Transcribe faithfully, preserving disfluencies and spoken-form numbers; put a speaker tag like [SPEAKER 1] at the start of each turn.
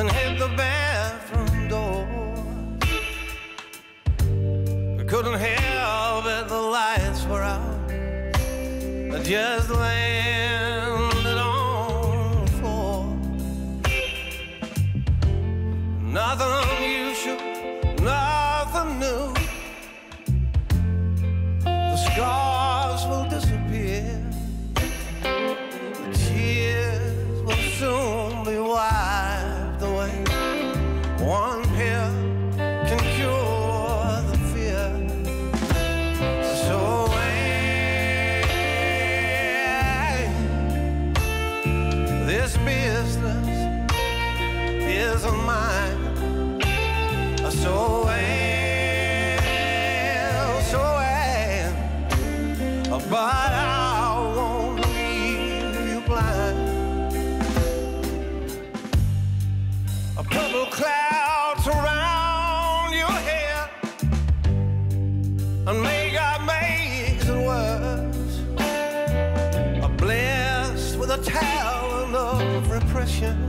[SPEAKER 1] couldn't hit the bathroom door. We couldn't help it, the lights were out. I just landed on the floor. Nothing unusual, nothing new. The scars will disappear. The tears will soon be wiped away. One pill can cure the fear. So hey, this business isn't mine. So well, so well, but I won't leave you blind. A purple cloud surround your head, and may God makes it worse. I'm blessed with a talent of repression.